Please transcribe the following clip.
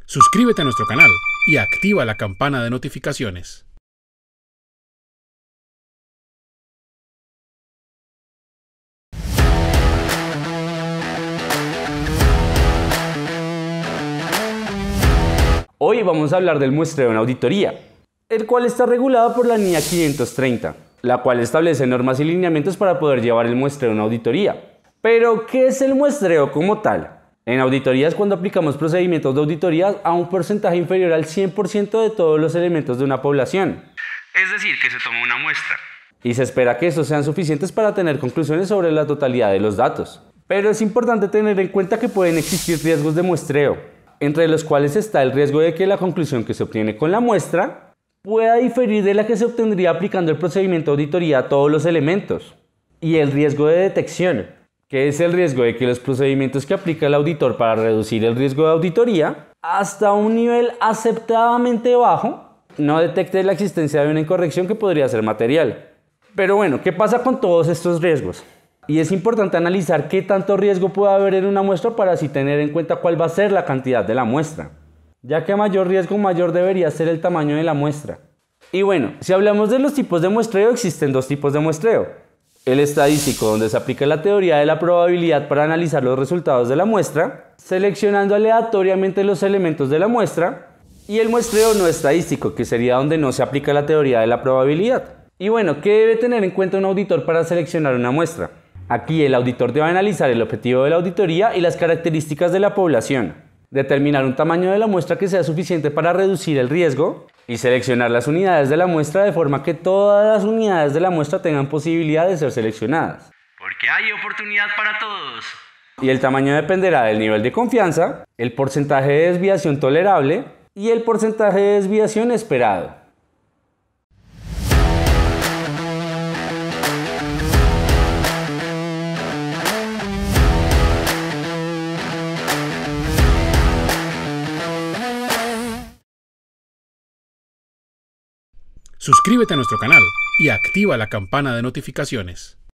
Suscríbete a nuestro canal y activa la campana de notificaciones. Hoy vamos a hablar del muestreo en auditoría, el cual está regulado por la NIA 530, la cual establece normas y lineamientos para poder llevar el muestreo en auditoría. Pero, ¿qué es el muestreo como tal? En auditoría es cuando aplicamos procedimientos de auditoría a un porcentaje inferior al 100% de todos los elementos de una población. Es decir, que se toma una muestra y se espera que estos sean suficientes para tener conclusiones sobre la totalidad de los datos. Pero es importante tener en cuenta que pueden existir riesgos de muestreo, entre los cuales está el riesgo de que la conclusión que se obtiene con la muestra pueda diferir de la que se obtendría aplicando el procedimiento de auditoría a todos los elementos, y el riesgo de detección, que es el riesgo de que los procedimientos que aplica el auditor para reducir el riesgo de auditoría hasta un nivel aceptadamente bajo no detecte la existencia de una incorrección que podría ser material. Pero bueno, ¿qué pasa con todos estos riesgos? Y es importante analizar qué tanto riesgo puede haber en una muestra para así tener en cuenta cuál va a ser la cantidad de la muestra, ya que a mayor riesgo mayor debería ser el tamaño de la muestra. Y bueno, si hablamos de los tipos de muestreo, existen dos tipos de muestreo: el estadístico, donde se aplica la teoría de la probabilidad para analizar los resultados de la muestra, seleccionando aleatoriamente los elementos de la muestra, y el muestreo no estadístico, que sería donde no se aplica la teoría de la probabilidad. Y bueno, ¿qué debe tener en cuenta un auditor para seleccionar una muestra? Aquí el auditor debe analizar el objetivo de la auditoría y las características de la población, determinar un tamaño de la muestra que sea suficiente para reducir el riesgo y seleccionar las unidades de la muestra de forma que todas las unidades de la muestra tengan posibilidad de ser seleccionadas. Porque hay oportunidad para todos. Y el tamaño dependerá del nivel de confianza, el porcentaje de desviación tolerable y el porcentaje de desviación esperado. Suscríbete a nuestro canal y activa la campana de notificaciones.